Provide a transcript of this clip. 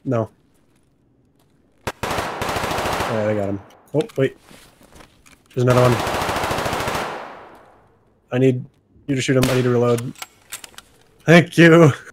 No. Alright, I got him. Oh, wait. There's another one. I need you to shoot him. I need to reload. Thank you.